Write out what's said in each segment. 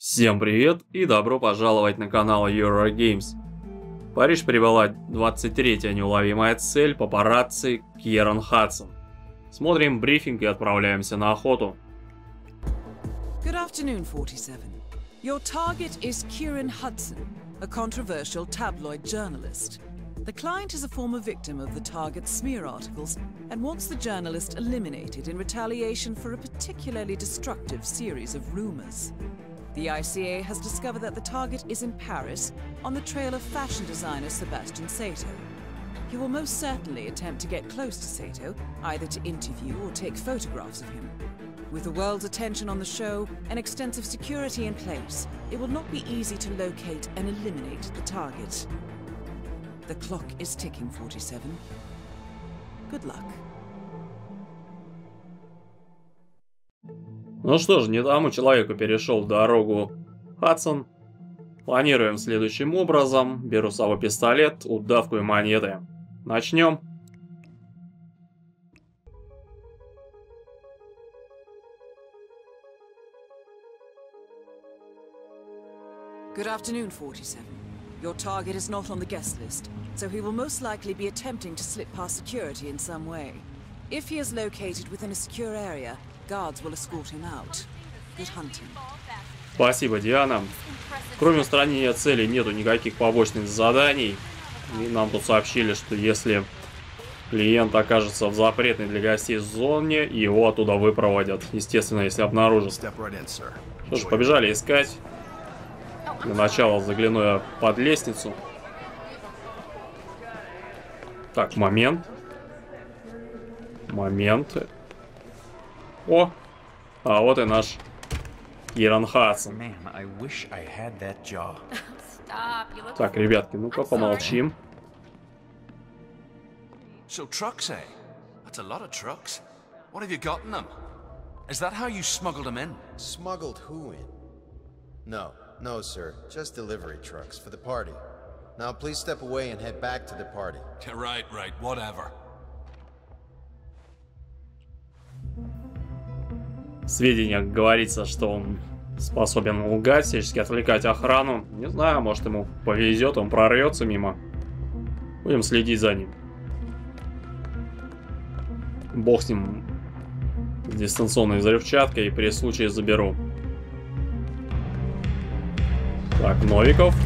Всем привет и добро пожаловать на канал Eurogames. В Париж прибыла 23-я неуловимая цель папарацци Киран Хадсон. Смотрим брифинг и отправляемся на охоту. Good afternoon, 47. Your target is Kieran Hudson, a controversial tabloid journalist. The client is a former victim of the target's smear articles and wants the journalist eliminated in retaliation for a particularly destructive series of rumors. The ICA has discovered that the target is in Paris on the trail of fashion designer Sebastian Sato. He will most certainly attempt to get close to Sato, either to interview or take photographs of him. With the world's attention on the show and extensive security in place, it will not be easy to locate and eliminate the target. The clock is ticking, 47. Good luck. Ну что ж, не тому человеку перешел дорогу Хадсон. Планируем следующим образом. Беру с собой пистолет, удавку и монеты. Начнем. Good afternoon, 47. Your target is not on the guest list, so he will most likely be attempting to slip past security in some way. If he is located within a secure area, guards will escort him out. Good hunting. Спасибо, Диана. Кроме устранения целей нету никаких побочных заданий. И нам тут сообщили, что если клиент окажется в запретной для гостей зоне, его оттуда выпроводят. Естественно, если обнаружат. Что ж, побежали искать. Для начала загляну я под лестницу. Так, момент. Момент. О! А вот и наш Киран Хадсон. Так, ребятки, ну-ка помолчим. So trucks, eh? That's a lot of trucks. What have you got in them? Is that how you smuggled them in? Smuggled who in? No, sir. Just delivery trucks for the party. Now please step away and head back to the party. Right, whatever. В сведениях говорится, что он способен лгать, всячески отвлекать охрану. Не знаю, может ему повезет, он прорвется мимо. Будем следить за ним. Бог с ним, с дистанционной взрывчаткой, и при случае заберу. Так, Новиков.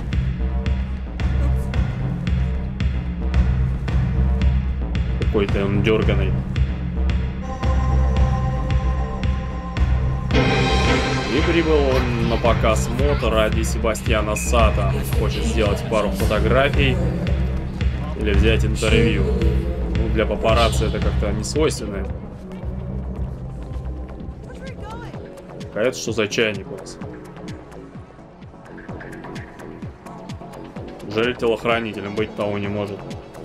Какой-то он дерганый. И прибыл он на показ мод ради Себастьяна Сато. Хочет сделать пару фотографий или взять интервью. Ну, для папарацци это как-то не свойственно. А это что за чайник у вас? Жаль, телохранителем быть того не может.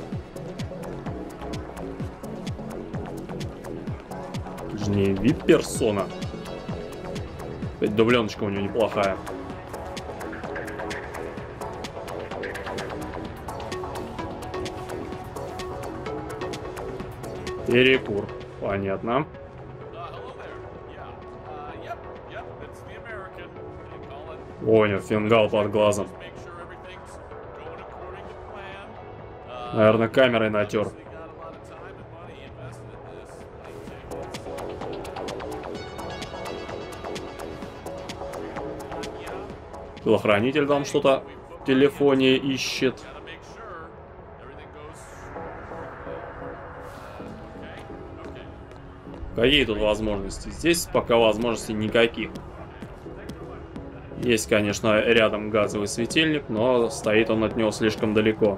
Это же не вип-персона. Дубленочка у него неплохая. Перекур. Понятно. Понял, фингал под глазом. Наверное, камерой натер. Телохранитель там что-то в телефоне ищет. Какие тут возможности? Здесь пока возможностей никаких. Есть, конечно, рядом газовый светильник, но стоит он от него слишком далеко.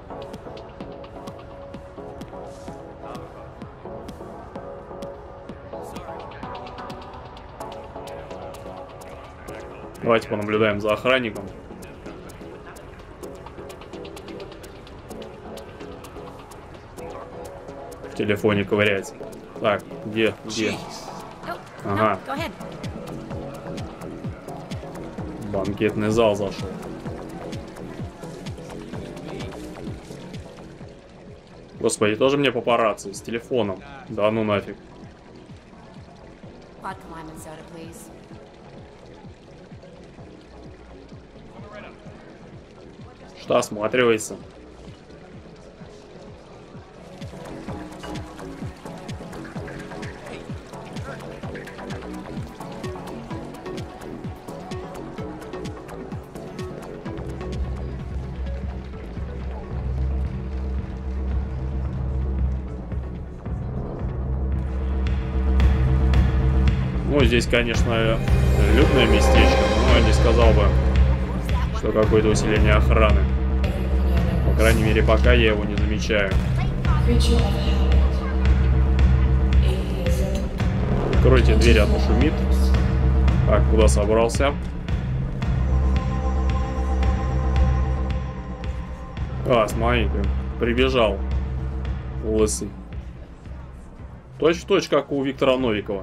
Давайте понаблюдаем за охранником. В телефоне ковыряется. Так, где? Ага. В банкетный зал зашел. Господи, тоже мне папарацци с телефоном. Да ну нафиг. Что осматривается. Ну, здесь, конечно, людное местечко, но я не сказал бы, что какое-то усиление охраны. По крайней мере, пока я его не замечаю. Откройте дверь, а то шумит. Так, куда собрался? А, смотри-ка, прибежал лысый. Точь-в-точь, как у Виктора Новикова.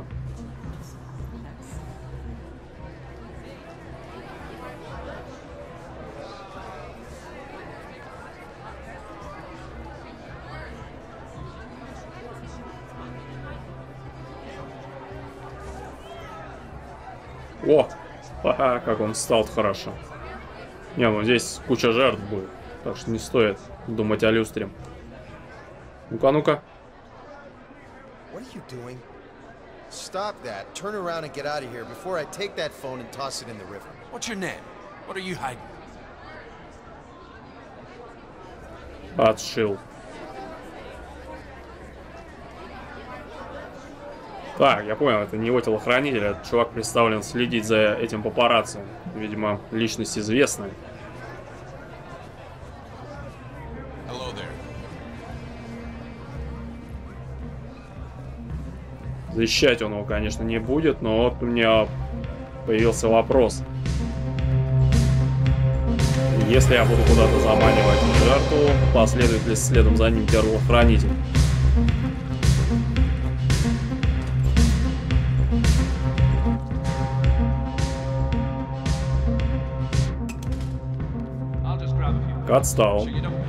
О, ха-ха, как он встал хорошо. Не, ну здесь куча жертв будет, так что не стоит думать о люстре. Ну-ка, ну-ка. Stop that. Turn around and get out of here before I take that phone and toss it in the river. What's your name? What are you hiding? Отшил. Так, я понял, это не его телохранитель, этот чувак представлен следить за этим папарацци. Видимо, личность известная. Защищать он его, конечно, не будет, но вот у меня появился вопрос. Если я буду куда-то заманивать жертву, последует ли следом за ним телохранитель? Отстал.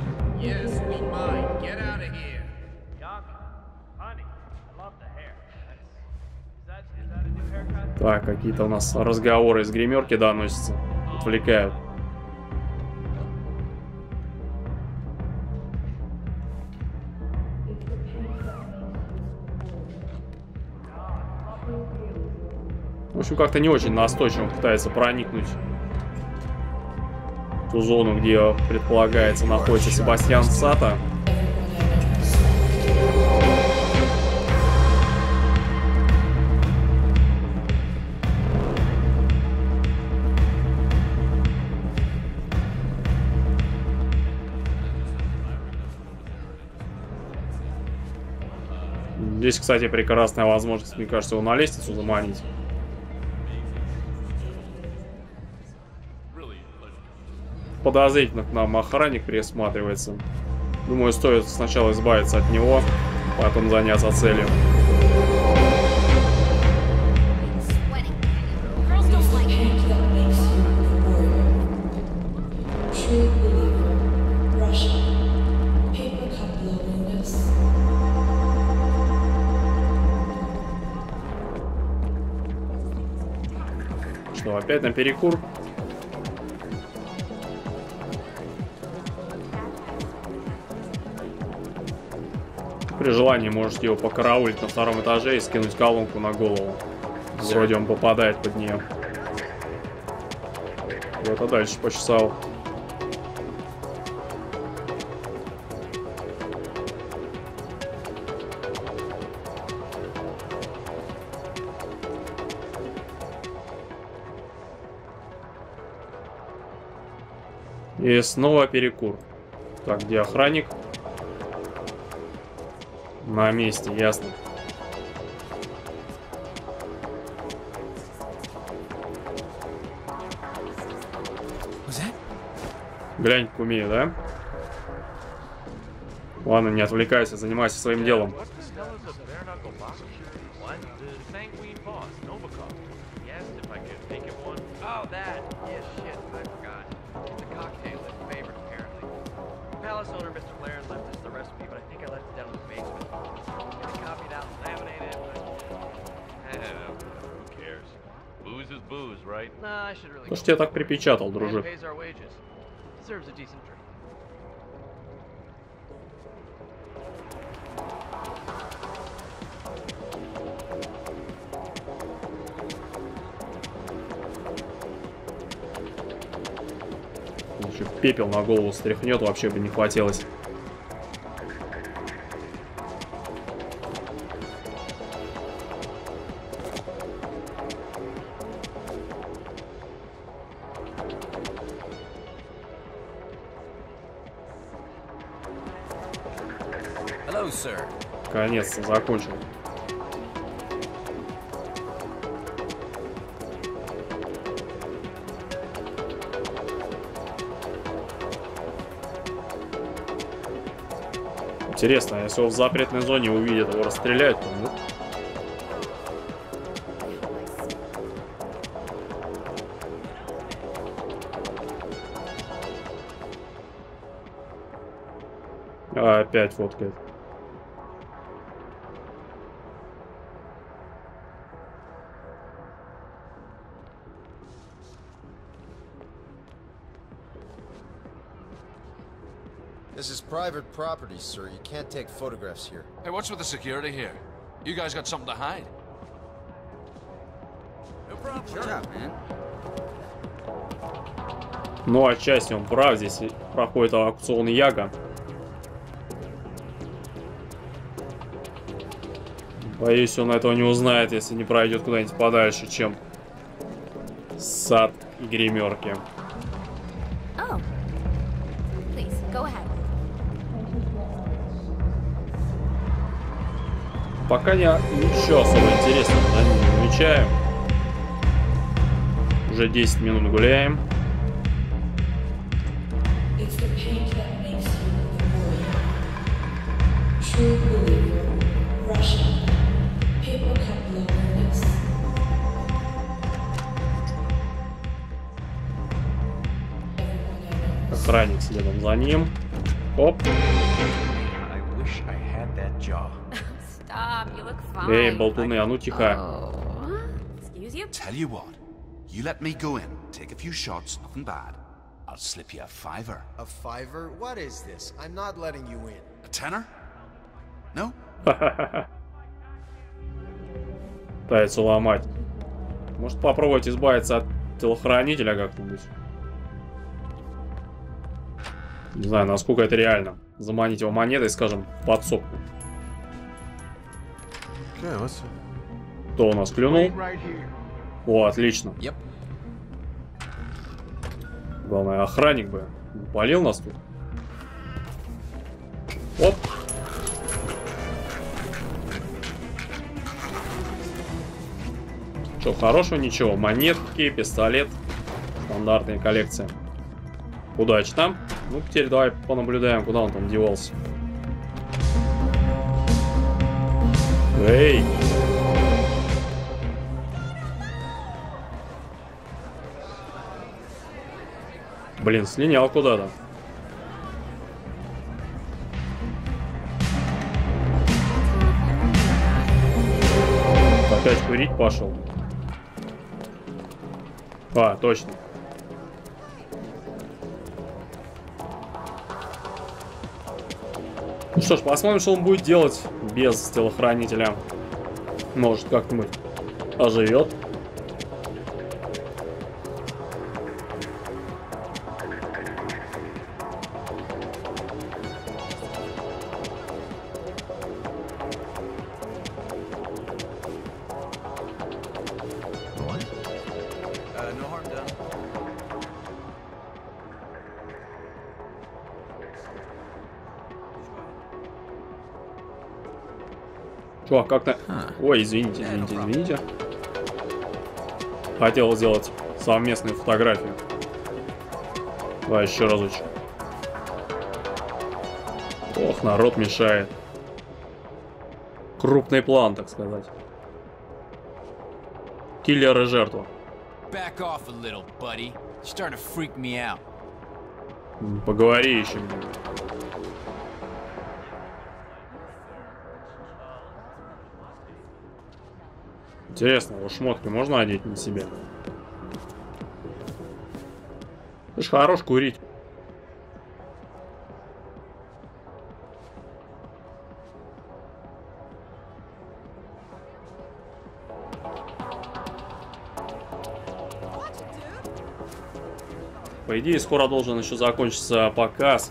Так, какие-то у нас разговоры из гримерки доносятся. Отвлекают. В общем, как-то не очень настойчиво пытается проникнуть в ту зону, где, предполагается, находится Себастьян Сато. Здесь, кстати, прекрасная возможность, мне кажется, его на лестницу заманить. Подозрительно к нам охранник присматривается. Думаю, стоит сначала избавиться от него, потом заняться целью. Что, опять на перекур? При желании можете его покараулить на втором этаже и скинуть колонку на голову. Вроде он попадает под нее. Вот, а дальше почесал. И снова перекур. Так, где охранник? На месте, ясно. Глянь, как умею, да? Ладно, не отвлекайся, занимайся своим делом. Кто ж тебя так припечатал, дружок? Serves a decent drink. Еще пепел на голову стряхнет, вообще бы не хватилось. Hello, sir. Наконец-то закончил. Интересно, если его в запретной зоне увидят, его расстреляют, то ну. Опять фоткает. This is private property, sir. You can't take photographs here. Hey, what's with the security here? You guys got something to hide? No problem. Sure, man. Ну, отчасти он прав, здесь проходит аукцион Яга. Боюсь, он этого не узнает, если не пройдет куда-нибудь подальше, чем сад и гримерки. Oh. Please, go ahead. Пока ничего особо интересного на нем не замечаем. Уже 10 минут гуляем. It's the paint that makes you a warrior. True believer, Russian. People have loneliness. Everyone I know. Охранник следом за ним. Оп. I wish I had that jaw. Stop, you look fine. Эй, болтуны, а ну тихо. Oh. Excuse you? Tell you what, you let me go in, take a few shots, nothing bad. I'll slip you a $5. A $5? What is this? I'm not letting you in. A $10? No? Пытается ломать. Может попробовать избавиться от телохранителя как-нибудь. Не знаю, насколько это реально. Заманить его монетой, скажем, в подсобку. Кто у нас клюнул? О, отлично. Yep. Главное, охранник бы полил нас тут. Оп. Что, хорошего? Ничего. Монетки, пистолет. Стандартная коллекция. Удачно. Ну, теперь давай понаблюдаем, куда он там девался. Эй! Блин, слинял куда-то. Опять курить пошел. А, точно. Ну что ж, посмотрим, что он будет делать без телохранителя. Может, как-нибудь оживет. No harm done. Чувак, как-то... Ой, извините. Хотел сделать совместную фотографию. Давай еще разочек. Ох, народ мешает. Крупный план, так сказать. Киллер и жертва. Back off a little, buddy. You're starting to freak me out. Поговори еще немного. Интересно, его шмотки можно одеть на себя? Ты ж хорош курить. По идее, скоро должен еще закончиться показ.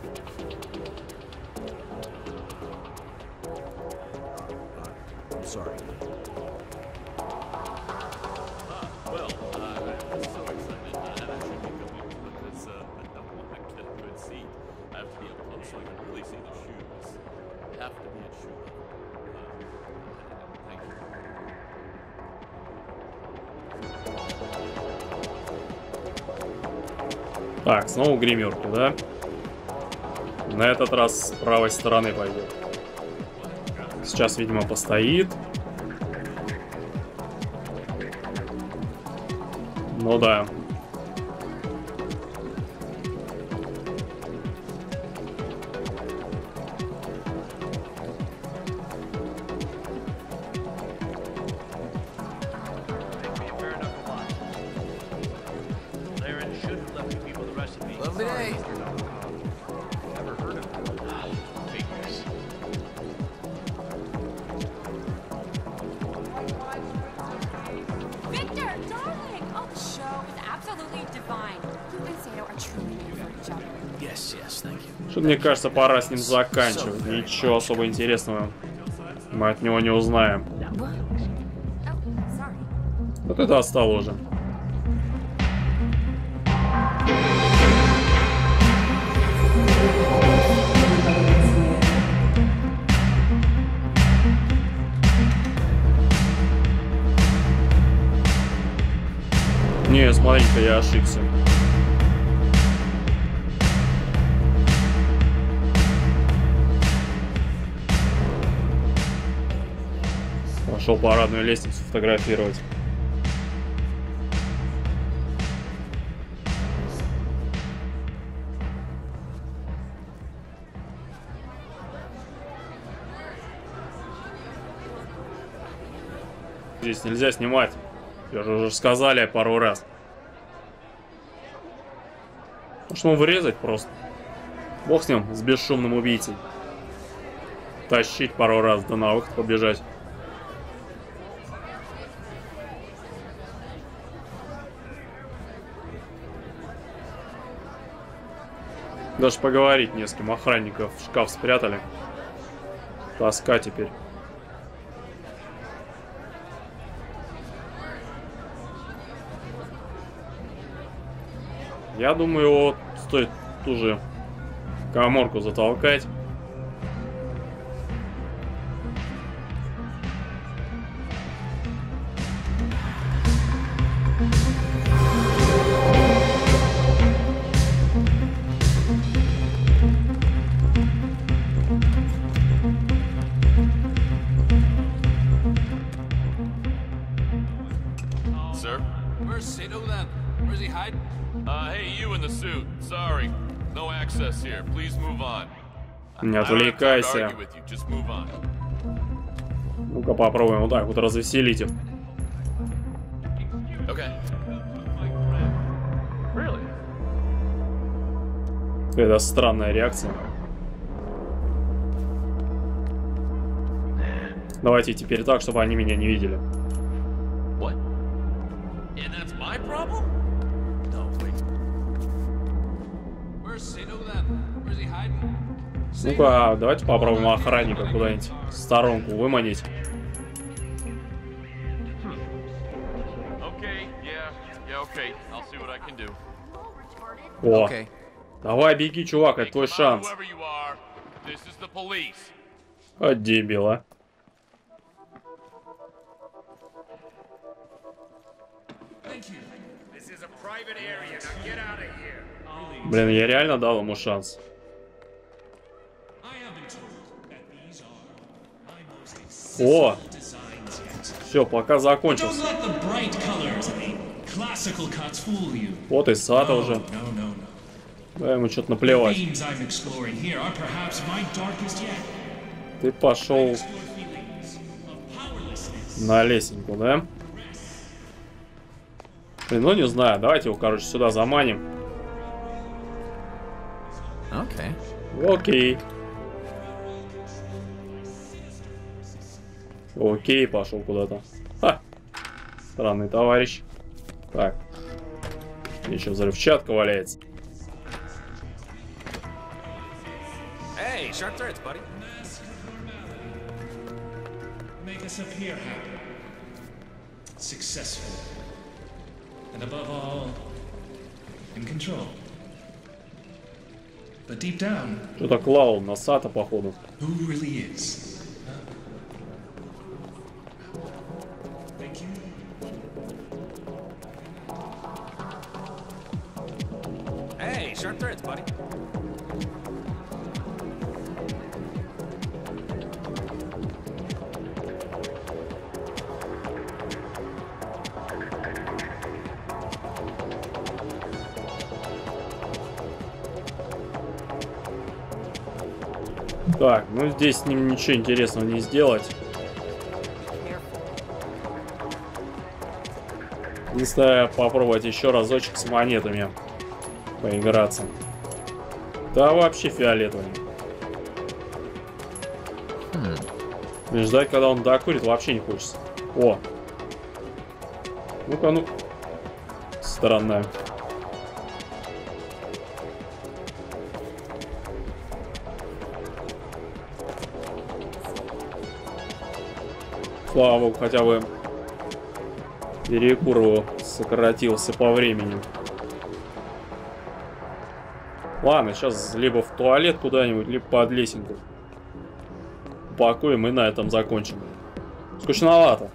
Так, снова гримерку, да? На этот раз с правой стороны пойдет. Сейчас, видимо, постоит. Ну да. Lovely day. Victor, darling! Oh, the show was absolutely divine. You and Sato are truly made for each other. Yes, yes, thank you. Что-то мне кажется, пора с ним заканчивать. Ничего особо интересного мы от него не узнаем. Oh, sorry. Вот это достал уже. Не, смотрите-ка, я ошибся. Пошел парадную лестницу фотографировать. Здесь нельзя снимать. Я же уже сказали пару раз. Может, ему вырезать просто. Бог с ним, с бесшумным убийцей. Тащить пару раз, да на выход побежать. Даже поговорить не с кем. Охранников в шкаф спрятали. Тоска теперь. Я думаю, его стоит ту же каморку затолкать. Sir? Where's Sato then? Where's he hiding? Hey, you in the suit. Sorry. No access here. Please move on. Не I don't have time to отвлекайся. argue with you. Just move on. Ну-ка попробуем вот так вот развеселить их. Okay. Really? Это странная реакция. Давайте теперь так, чтобы они меня не видели. What? And that's my problem? No, wait. Where's Sato then? Where's he hiding? Ну-ка, давайте попробуем охранника куда-нибудь в сторонку выманить. Okay, yeah, okay. I'll see what I can do. О, Okay. давай беги, чувак, это твой шанс. Whoever you are, this is the police. От дебила. Блин, я реально дал ему шанс. О! Все, пока закончился. Вот и Сато уже. Да, ему что-то наплевать. Ты пошел на лесенку, да? Блин, ну не знаю, давайте его, короче, сюда заманим. Okay. Окей. Окей, пошел куда-то. Ха! Странный товарищ. Так. Еще взрывчатка валяется. Hey, sharp threads, buddy. Make us appear happy, successful, and above all, in control. But deep down, Что-то клаун на Сата, походу. who really is? Thank you. Hey, sharp threads, buddy. Так, ну здесь с ним ничего интересного не сделать. Единственное, попробовать еще разочек с монетами поиграться. Да вообще фиолетовый. И ждать, когда он докурит, вообще не хочется. О! Ну-ка, ну. Странно. Слава богу, хотя бы перекур его сократился по времени. Ладно, сейчас либо в туалет куда-нибудь, либо под лесенку упакуем и на этом закончим. Скучновато.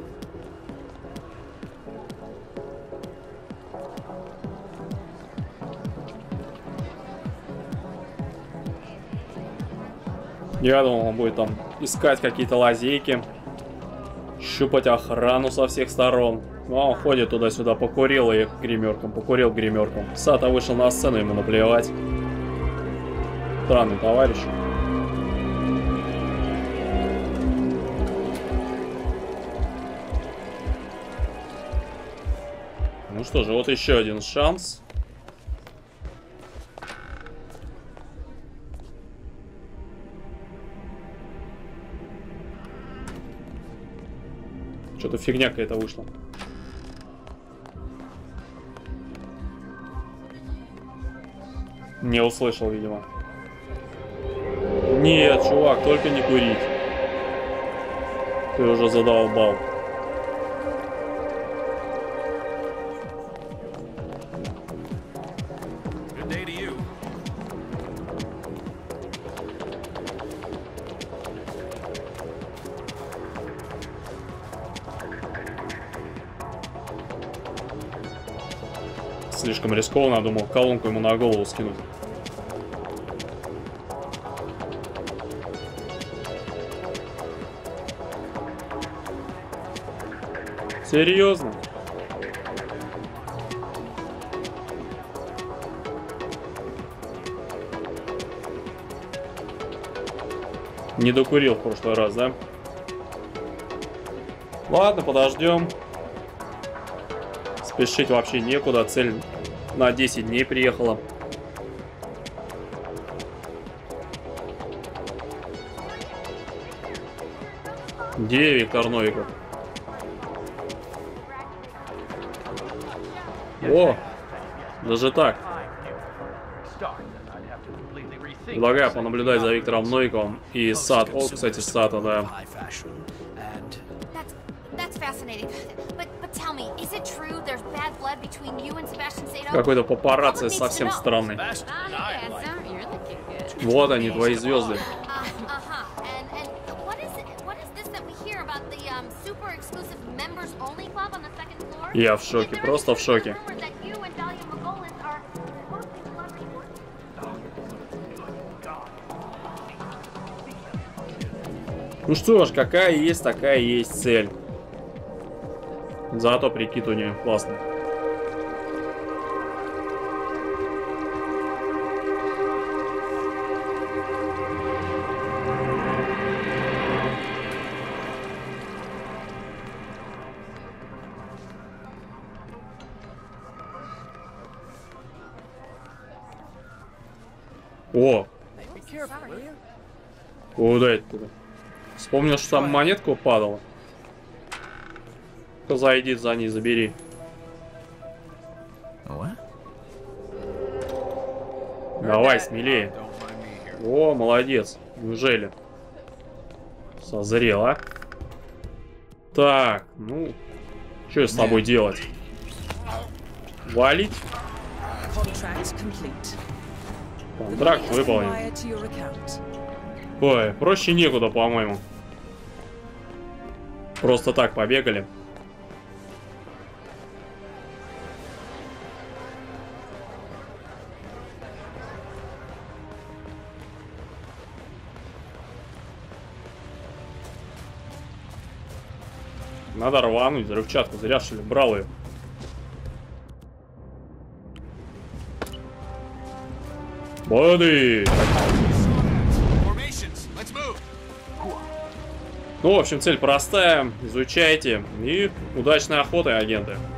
Я думал, он будет там искать какие-то лазейки, щупать охрану со всех сторон. Ну, а он ходит туда-сюда, покурил и гримерком, покурил гримерком. Сата вышел на сцену, ему наплевать. Странный товарищ. Ну что же, вот еще один шанс. Что-то фигня какая-то вышла. Не услышал, видимо. Нет, чувак, только не курить. Ты уже задолбал. Good day to you. Слишком рискованно, думал, колонку ему на голову скинуть. Серьезно? Не докурил в прошлый раз, да? Ладно, подождем. Спешить вообще некуда. Цель на 10 дней приехала. Где Виктор Новиков? О! Даже так. Предлагаю понаблюдать за Виктором Новиковым и Сат. О, кстати, Сата, да. Какой-то папарацци совсем странный. Вот они, твои звезды. Я в шоке, просто в шоке. Ну что ж, какая есть, такая есть цель. Зато прикид у нее классный. О! Куда это туда? Вспомнил, что там монетку падала. Зайди за ней, забери. Давай, смелее. О, молодец. Неужели? Созрел, а? Так, ну... Что с тобой делать? Валить? Контракт выполнен. Ой, проще некуда, по-моему. Просто так побегали. Надо рвануть взрывчатку. Зря, что ли, брал ее. Боди! Ну, в общем, цель простая. Изучайте. И удачной охоты, агенты.